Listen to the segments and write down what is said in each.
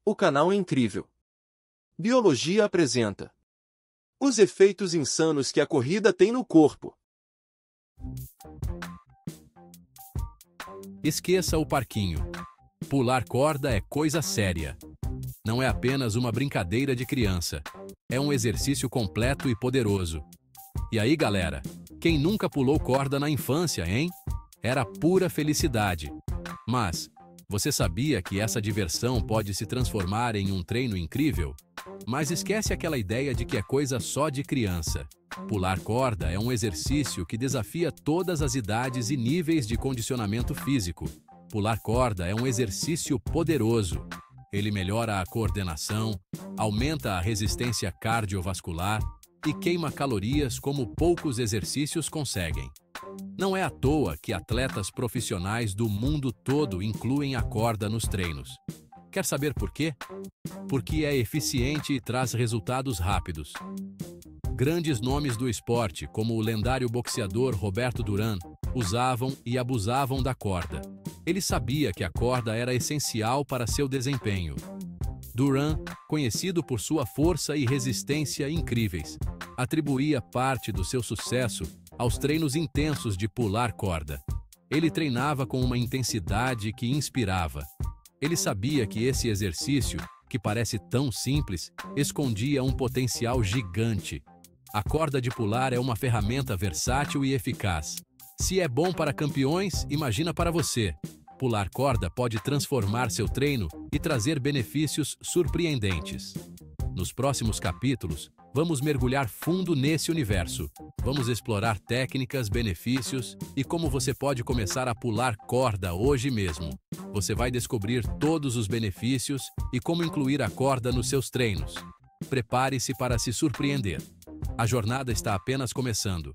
O canal é incrível. Biologia apresenta os efeitos insanos que a corrida tem no corpo. Esqueça o parquinho. Pular corda é coisa séria. Não é apenas uma brincadeira de criança. É um exercício completo e poderoso. E aí, galera? Quem nunca pulou corda na infância, hein? Era pura felicidade. Mas, você sabia que essa diversão pode se transformar em um treino incrível? Mas esquece aquela ideia de que é coisa só de criança. Pular corda é um exercício que desafia todas as idades e níveis de condicionamento físico. Pular corda é um exercício poderoso. Ele melhora a coordenação, aumenta a resistência cardiovascular e queima calorias como poucos exercícios conseguem. Não é à toa que atletas profissionais do mundo todo incluem a corda nos treinos. Quer saber por quê? Porque é eficiente e traz resultados rápidos. Grandes nomes do esporte, como o lendário boxeador Roberto Duran, usavam e abusavam da corda. Ele sabia que a corda era essencial para seu desempenho. Duran, conhecido por sua força e resistência incríveis, atribuía parte do seu sucesso aos treinos intensos de pular corda. Ele treinava com uma intensidade que inspirava. Ele sabia que esse exercício, que parece tão simples, escondia um potencial gigante. A corda de pular é uma ferramenta versátil e eficaz. Se é bom para campeões, imagina para você. Pular corda pode transformar seu treino e trazer benefícios surpreendentes. Nos próximos capítulos, vamos mergulhar fundo nesse universo. Vamos explorar técnicas, benefícios e como você pode começar a pular corda hoje mesmo. Você vai descobrir todos os benefícios e como incluir a corda nos seus treinos. Prepare-se para se surpreender. A jornada está apenas começando.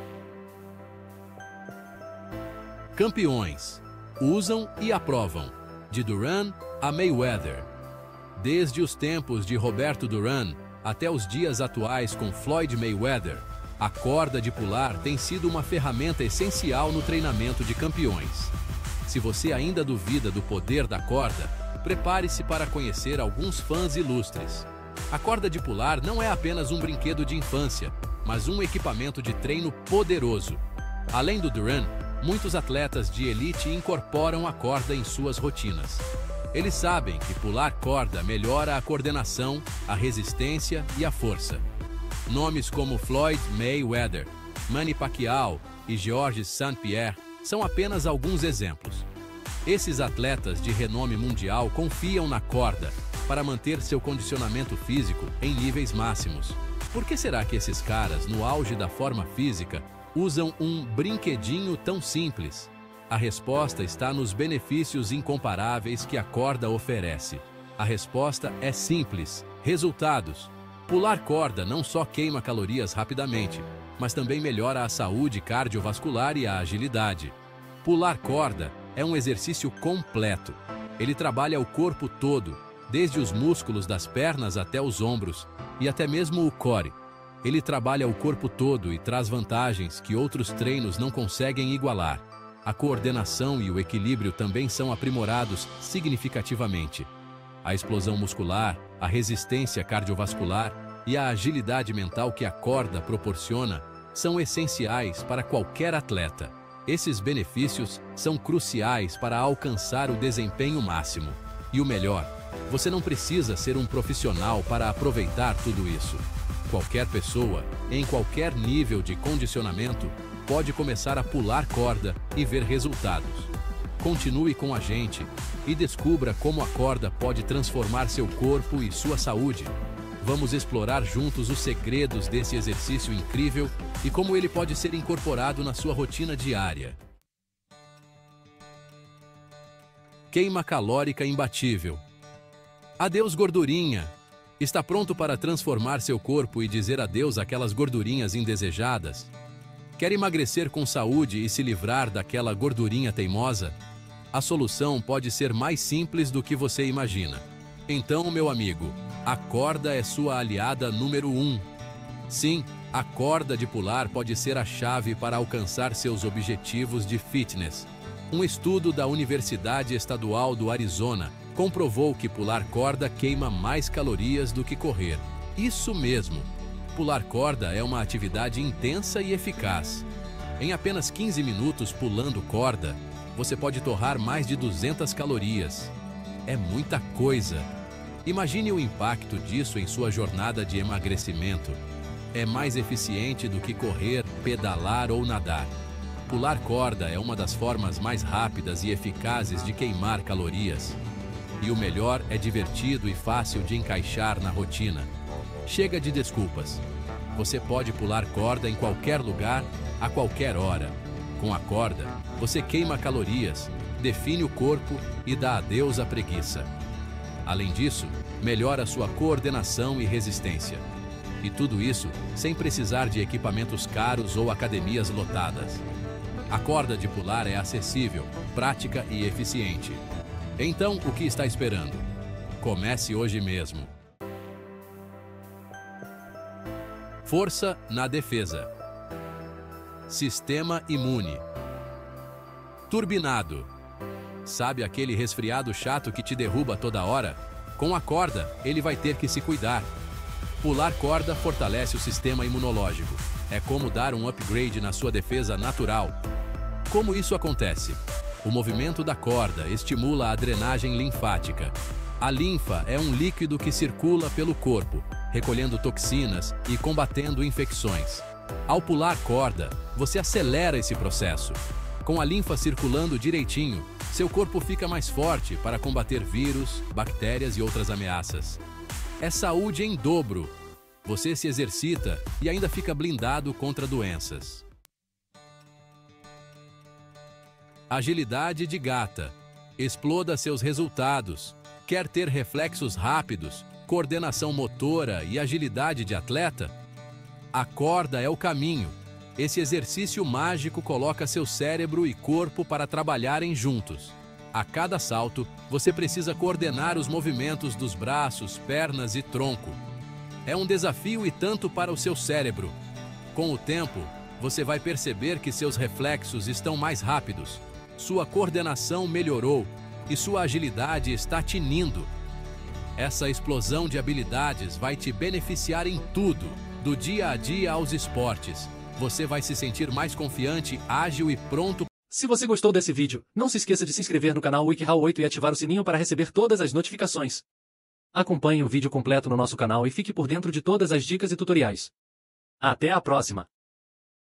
Campeões. Usam e aprovam. De Duran a Mayweather. Desde os tempos de Roberto Duran até os dias atuais com Floyd Mayweather, a corda de pular tem sido uma ferramenta essencial no treinamento de campeões. Se você ainda duvida do poder da corda, prepare-se para conhecer alguns fãs ilustres. A corda de pular não é apenas um brinquedo de infância, mas um equipamento de treino poderoso. Além do Duran, muitos atletas de elite incorporam a corda em suas rotinas. Eles sabem que pular corda melhora a coordenação, a resistência e a força. Nomes como Floyd Mayweather, Manny Pacquiao e Georges St-Pierre são apenas alguns exemplos. Esses atletas de renome mundial confiam na corda para manter seu condicionamento físico em níveis máximos. Por que será que esses caras, no auge da forma física, usam um brinquedinho tão simples? A resposta está nos benefícios incomparáveis que a corda oferece. A resposta é simples: resultados. Pular corda não só queima calorias rapidamente, mas também melhora a saúde cardiovascular e a agilidade. Pular corda é um exercício completo. Ele trabalha o corpo todo, desde os músculos das pernas até os ombros, e até mesmo o core. Ele trabalha o corpo todo e traz vantagens que outros treinos não conseguem igualar. A coordenação e o equilíbrio também são aprimorados significativamente. A explosão muscular, a resistência cardiovascular e a agilidade mental que a corda proporciona são essenciais para qualquer atleta. Esses benefícios são cruciais para alcançar o desempenho máximo. E o melhor, você não precisa ser um profissional para aproveitar tudo isso. Qualquer pessoa, em qualquer nível de condicionamento, pode começar a pular corda e ver resultados. Continue com a gente e descubra como a corda pode transformar seu corpo e sua saúde. Vamos explorar juntos os segredos desse exercício incrível e como ele pode ser incorporado na sua rotina diária. Queima calórica imbatível. Adeus, gordurinha! Está pronto para transformar seu corpo e dizer adeus àquelas gordurinhas indesejadas? Quer emagrecer com saúde e se livrar daquela gordurinha teimosa? A solução pode ser mais simples do que você imagina. Então, meu amigo, a corda é sua aliada número 1. Sim, a corda de pular pode ser a chave para alcançar seus objetivos de fitness. Um estudo da Universidade Estadual do Arizona comprovou que pular corda queima mais calorias do que correr. Isso mesmo! Pular corda é uma atividade intensa e eficaz. Em apenas 15 minutos pulando corda, você pode torrar mais de 200 calorias. É muita coisa! Imagine o impacto disso em sua jornada de emagrecimento. É mais eficiente do que correr, pedalar ou nadar. Pular corda é uma das formas mais rápidas e eficazes de queimar calorias. E o melhor, é divertido e fácil de encaixar na rotina. Chega de desculpas. Você pode pular corda em qualquer lugar, a qualquer hora. Com a corda, você queima calorias, define o corpo e dá adeus à preguiça. Além disso, melhora sua coordenação e resistência. E tudo isso sem precisar de equipamentos caros ou academias lotadas. A corda de pular é acessível, prática e eficiente. Então, o que está esperando? Comece hoje mesmo. Força na defesa. Sistema imune. Turbinado. Sabe aquele resfriado chato que te derruba toda hora? Com a corda, ele vai ter que se cuidar. Pular corda fortalece o sistema imunológico. É como dar um upgrade na sua defesa natural. Como isso acontece? O movimento da corda estimula a drenagem linfática. A linfa é um líquido que circula pelo corpo, recolhendo toxinas e combatendo infecções. Ao pular corda, você acelera esse processo. Com a linfa circulando direitinho, seu corpo fica mais forte para combater vírus, bactérias e outras ameaças. É saúde em dobro. Você se exercita e ainda fica blindado contra doenças. Agilidade de gata. Exploda seus resultados. Quer ter reflexos rápidos, coordenação motora e agilidade de atleta? A corda é o caminho. Esse exercício mágico coloca seu cérebro e corpo para trabalharem juntos. A cada salto, você precisa coordenar os movimentos dos braços, pernas e tronco. É um desafio e tanto para o seu cérebro. Com o tempo, você vai perceber que seus reflexos estão mais rápidos, sua coordenação melhorou e sua agilidade está tinindo. Essa explosão de habilidades vai te beneficiar em tudo, do dia a dia aos esportes. Você vai se sentir mais confiante, ágil e pronto. Se você gostou desse vídeo, não se esqueça de se inscrever no canal WikiHow 8 e ativar o sininho para receber todas as notificações. Acompanhe o vídeo completo no nosso canal e fique por dentro de todas as dicas e tutoriais. Até a próxima!